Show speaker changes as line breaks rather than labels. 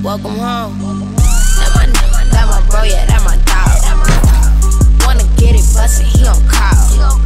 welcome home. That my bro, yeah, that my dog. Wanna get it bustin', he on call.